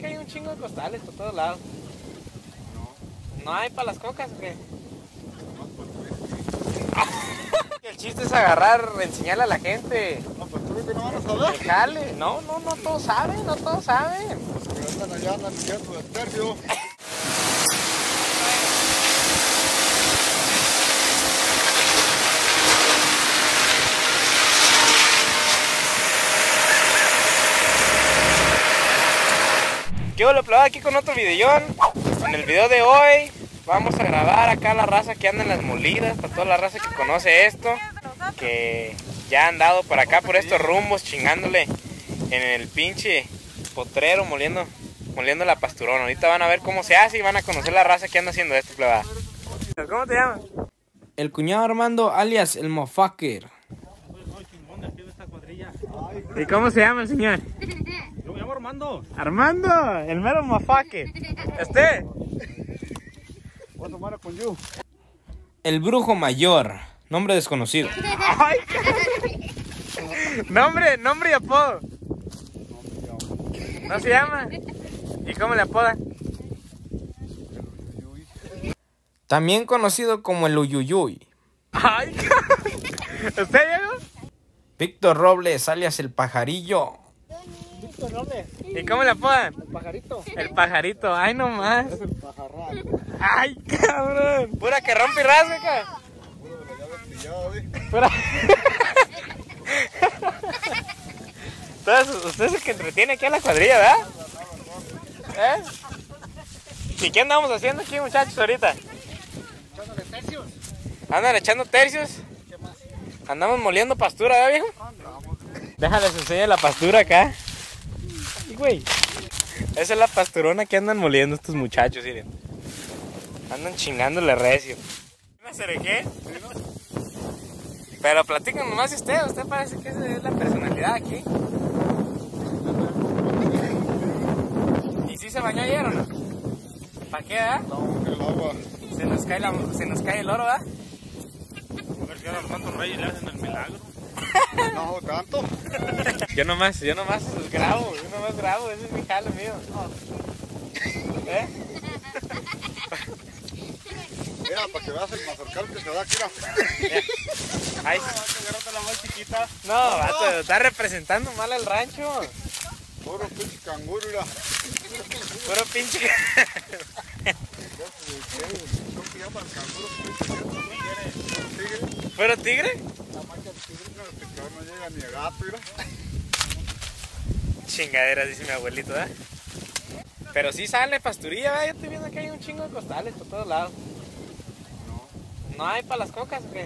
que hay un chingo de costales por todos lados. No hay para las cocas, ¿o qué? El chiste es agarrar, enseñarle a la gente. No, pues tú que no van a saber. El jale. No todos saben, no todos saben. Pues que andan allá, andan midiendo el tercio. ¿Qué hola, plebada? Aquí con otro videón. En el video de hoy vamos a grabar acá la raza que anda en las molidas, para toda la raza que conoce esto, que ya han dado por acá, por estos rumbos, chingándole en el pinche potrero, moliendo la pasturona. Ahorita van a ver cómo se hace y van a conocer la raza que anda haciendo esto, plebada. ¿Cómo te llamas? El cuñado Armando, alias el Mofucker. ¿Y cómo se llama el señor? Yo me llamo Armando. Armando, el mero Mofucker. ¿Usted? Voy a tomar con you. El brujo mayor, nombre desconocido. Ay, nombre y apodo. ¿No se llama? ¿Y cómo le apodan? También conocido como el Uyuyuy. Ay, ¿usted, Diego? Víctor Robles, alias el pajarillo. Víctor Robles. ¿Y cómo le apodan? El pajarito. El pajarito, ay no más. Es el pajarral. Ay, cabrón. Pura que rompe y rasga acá. Puro de la llave pillada, ¿eh? Pura... Entonces, usted es el que entretiene aquí a la cuadrilla, ¿verdad? ¿Eh? ¿Y qué andamos haciendo aquí, muchachos, ahorita? Echándole tercios. ¿Andan echando tercios? ¿Qué más? Andamos moliendo pastura, ¿verdad, viejo? Déjales enseñar la pastura acá. Y güey, esa es la pasturona que andan moliendo estos muchachos, miren. Andan chingándole recio. ¿Me acerqué? Pero platican nomás usted parece que esa es la personalidad aquí. ¿Y si se bañó ayer o no? ¿Para qué, verdad? No, el agua. Se nos cae el oro, ¿verdad? A ver si ahora cuántos reyes le hacen el milagro. No, tanto. Yo nomás grabo, ese es mi jale mío. ¿Eh? Mira, para que veas el mazorcal que se da aquí. Mira. Ay, Agarrate la más chiquita. no, vato, está representando mal al rancho. Puro pinche canguro, mira. Puro pinche. ¿Cómo se llama el canguro? ¿Tigre? ¿Puro tigre? La mancha de tigre, no llega ni a gato, mira. Chingaderas, dice mi abuelito, ¿eh? Pero sí sale pasturilla, ¿verdad? Yo estoy viendo que hay un chingo de costales por todos lados. ¿No hay para las cocas o qué?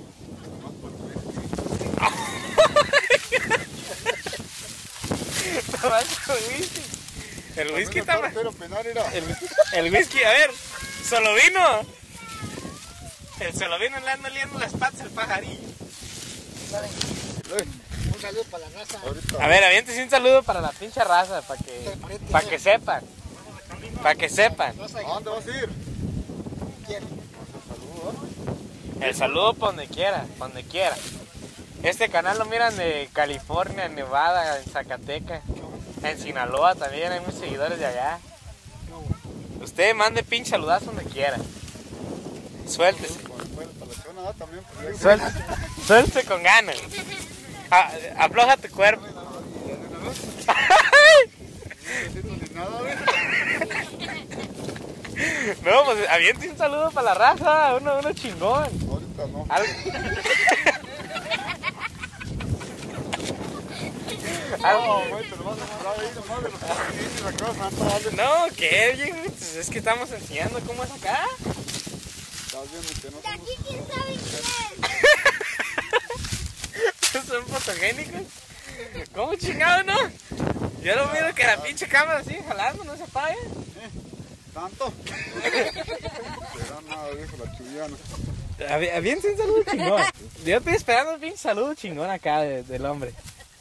Nomás con whisky. El whisky está más... El whisky, a ver, solo vino. El solo vino le anda liando las patas el pajarillo. Un saludo para la raza. A ver, aviéntese un saludo para la pinche raza, para que sepan. Para que sepan. ¿A dónde vas a ir? El saludo por donde quiera, Este canal lo miran de California, Nevada, en Zacatecas, en Sinaloa también, hay muchos seguidores de allá. Usted mande pinche saludazo donde quiera. Suéltese. Suéltese con ganas. Afloja tu cuerpo. No, pues aviente un saludo para la raza, uno chingón. Ahorita no. No, ¿qué? Oye, pues es que estamos enseñando cómo es acá. Estás viendo que no somos... Aquí quién sabe quién es. ¿Son fotogénicos? ¿Cómo chingado, no? Yo lo miro que la pinche cámara sigue jalando, no se apaga. ¿Tanto? Será nada, viejo, la chullana. Aviente un saludo chingón. Yo estoy esperando un pinche saludo chingón acá del hombre.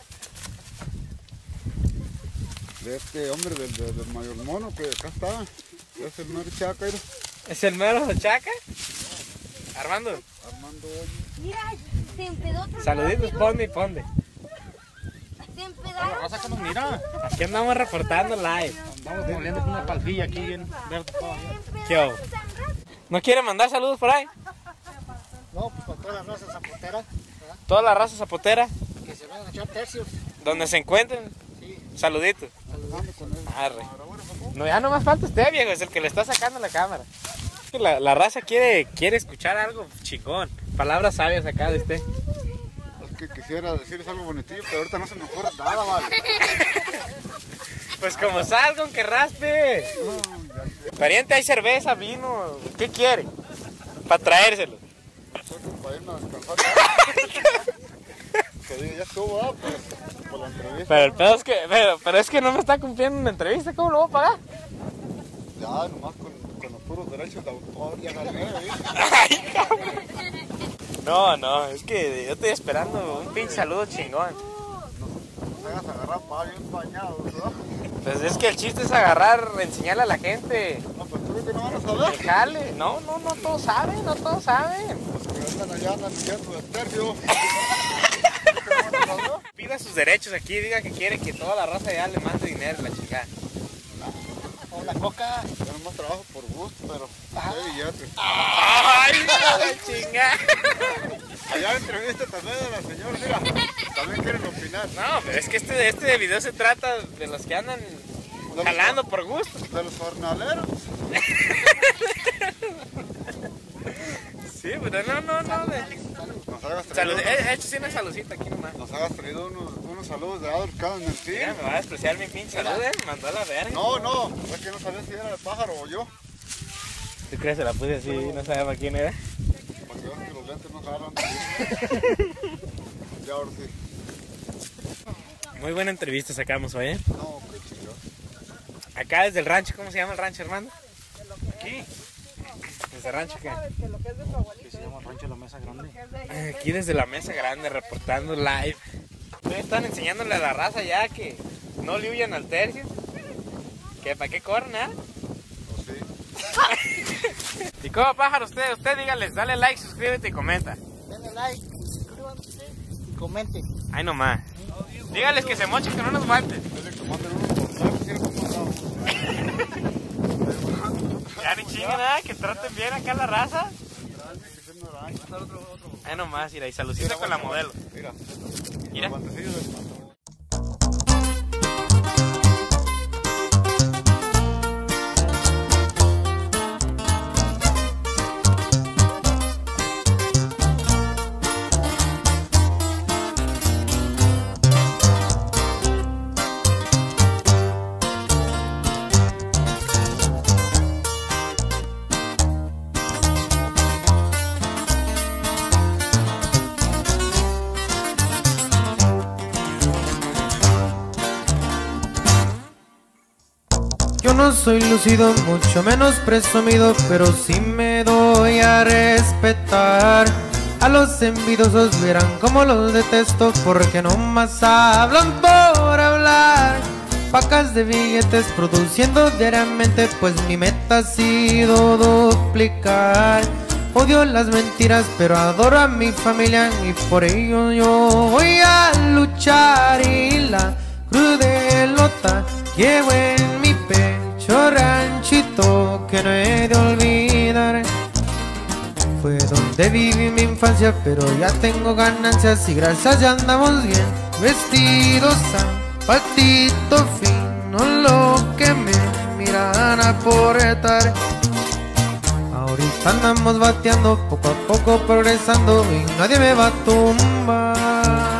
De este hombre del mayor mono que acá está. Es el mero chaca, mira. ¿Es el mero Chaca? Armando. Armando Hoyo. Mira, se empedó otra vez. Saluditos, ponde. Se empedaron. Raza que nos mira. Aquí andamos reportando live. Estamos moliendo con una palfilla aquí bien verde todavía. ¿Qué hago? ¿No quiere mandar saludos por ahí? No, pues con todas las razas zapoteras, Toda la raza zapotera, que se van a echar tercios. donde se encuentren. Sí, Saluditos. saludando con él. Arre. No, ya no más falta usted, viejo, es el que le está sacando la cámara. La raza quiere escuchar algo chingón. Palabras sabias acá de usted. Es que quisiera decirles algo bonitillo, pero ahorita no se me ocurre nada, vale. Pues como salga, que raspe. Pariente, hay cerveza, vino. ¿Qué quiere? Para traérselo. Para irme a descansar. Que diga, ya estuvo, por la entrevista. Pero el pedo es que, pero es que no me está cumpliendo una entrevista, ¿cómo lo voy a pagar? Ya, nomás con los puros derechos de autor, ya gané, Ay, cabrón. No, es que yo estoy esperando un pinche saludo chingón. No te hagas agarrar para bien bañado, ¿verdad? Pues es que el chiste es agarrar, enseñarle a la gente. No, pues tú que no van a saber. El jale. No todos saben, no todos saben. Los que andan allá andan diciendo de tercio. Pida sus derechos aquí, diga que quiere que toda la raza ya le mande dinero, la chingada. O la coca. Yo nomás trabajo por gusto, pero hay billetes. ¡Ay, la chingada! Allá entrevista también a la señora, mira, también quieren opinar. No, pero es que este video se trata de los que andan jalando por gusto. De los jornaleros. Sí, pero no. Nos hagas Salud, traído, he hecho sí una saludcita aquí nomás. nos hagas traído unos saludos de Adolf Kahn en el Mira, cine. me va a despreciar mi pinche salud, me mandó a la verga. No, es que no sabía si era el pájaro o yo. ¿Tú crees que la puse así y no sabía para quién era? Porque ves que los lentes no jalan. Ya ahora sí. Muy buena entrevista sacamos hoy, ¿eh? No, qué chingón. Acá desde el rancho, ¿cómo se llama el rancho, hermano? Aquí. Desde el rancho, ¿qué? Que se llama Rancho La Mesa Grande. Aquí desde la mesa grande, reportando live. Ustedes están enseñándole a la raza ya que no le huyan al tercio. Que para qué corren, ¿eh? Pues sí. ¿Y cómo, pájaro? Usted dígales, dale like, suscríbete y comenta. Denle like, suscríbanse y comenten. Ahí nomás. Dígales que se mochen, que no nos falten. Dile que manden unos portales, ¿sí? ¿Cómo andamos? Ya ni chinguen nada, que traten bien acá la raza. Que se me araña. Ahí nomás, mira, y saludcita con la modelo. Mira, Mira. los guantecillos del pantalón. Yo no soy lucido, mucho menos presumido, pero sí me doy a respetar. A los envidiosos verán como los detesto, porque nomás hablan por hablar. Pacas de billetes produciendo diariamente, pues mi meta ha sido duplicar. Odio las mentiras, pero adoro a mi familia, y por ello yo voy a luchar. Y la crudelota llevo en mi pecho, ranchito que no he de olvidar. Fue donde viví mi infancia, pero ya tengo ganancias y gracias ya andamos bien vestidos, zapatito fino, lo que me miran aportar. Ahorita andamos bateando, poco a poco progresando y nadie me va a tumbar.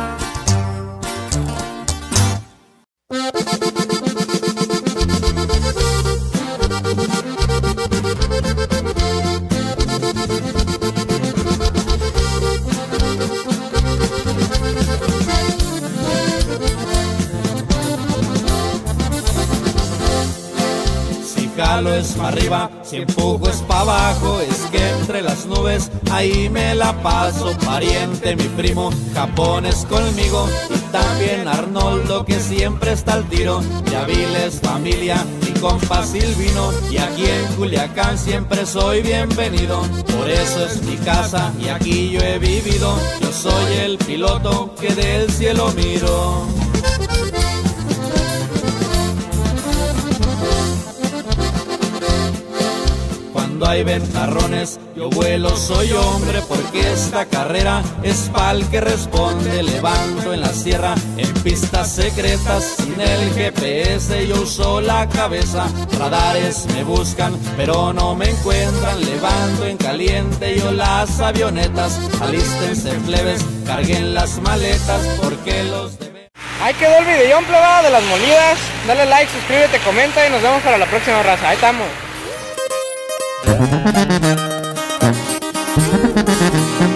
Jalo es para arriba, si empujo es para abajo, es que entre las nubes ahí me la paso. Pariente, mi primo, Japón es conmigo, y también Arnoldo que siempre está al tiro. Yaviles, familia, mi compa Silvino, y aquí en Culiacán siempre soy bienvenido. Por eso es mi casa y aquí yo he vivido, yo soy el piloto que del cielo miro. hay ventarrones, yo vuelo, soy hombre, porque esta carrera es pa'l que responde. Levanto en la sierra, en pistas secretas, sin el GPS yo uso la cabeza. Radares me buscan, pero no me encuentran. Levanto en caliente yo las avionetas. Alístense plebes, carguen las maletas, porque los debe... Ahí quedó el videón, plebada, de las molidas. Dale like, suscríbete, comenta y nos vemos para la próxima, raza. Ahí estamos.